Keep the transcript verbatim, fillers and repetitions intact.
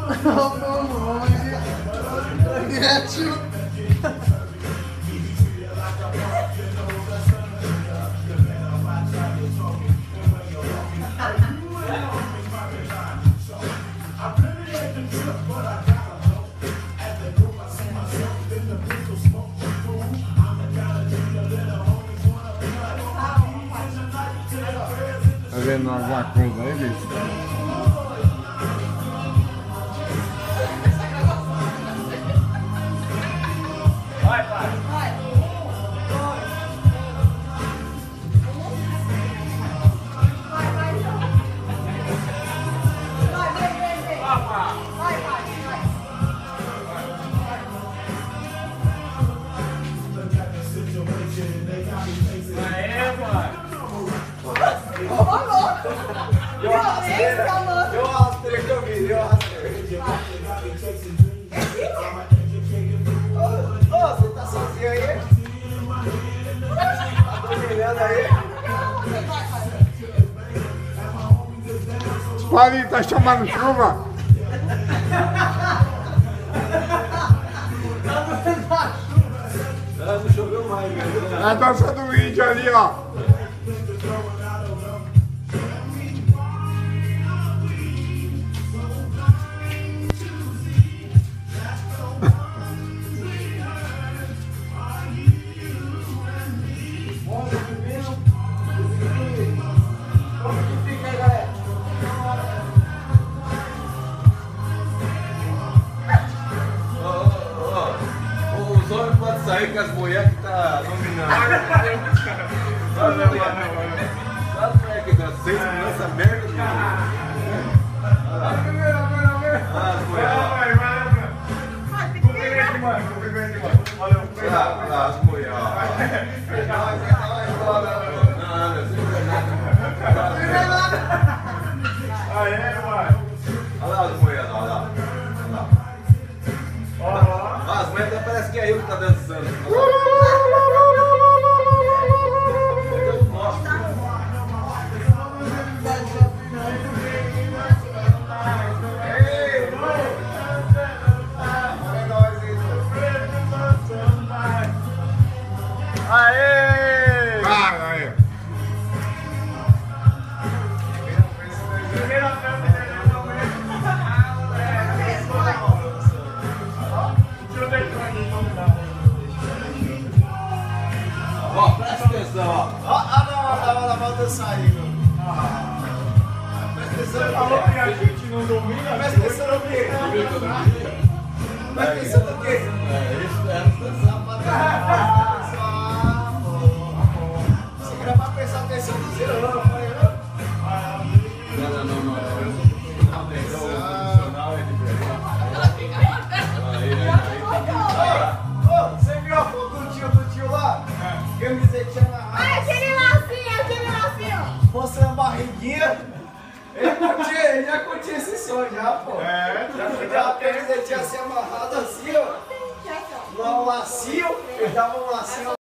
Tá vendo alguma coisa aí, bicho? Vai, pai. Vai. Vai, vai, então. Vai, vem, vem, vem. Vai, vai, vai, vai. Aê, pai. Eu arrastei, eu arrastei que eu vi, eu arrastei. Ô, você tá sozinho aí? Tá dominando aí? Paulinho, tá chamando chuva? Não, não choveu mais, velho. É a dança do índio ali, ó. Os homens podem sair com as mulheres que tá dominando. As mulheres. As mulheres que dão seis minutos, essa merda de mulher. Olha as mulheres. Olha lá, as mulheres. Olha lá as mulheres, olha lá. As mulheres parece que é eu que tá dançando. Aê! Vai, aí. Ó, presta atenção, ó. Ó, ah, não, ela vai dançar aí, meu. Presta atenção. Falou que a gente não domina. Presta atenção no quê? Presta atenção no quê? É isso, é dançar pra dançar. Você quer pra prestar atenção no zero, não, foi eu? Não, não, não, não. Atenção. É diferente. Você viu a foto do tio do tio lá? Camisetinha amarrada. Ai, aquele lacinho, aquele lacinho. Mostrando a barriguinha. Ele curtia, ele já curtia esse som já, pô. É, Já curtia a camisetinha assim amarrada assim, ó. Lá um lacinho, ele dava um lacinho.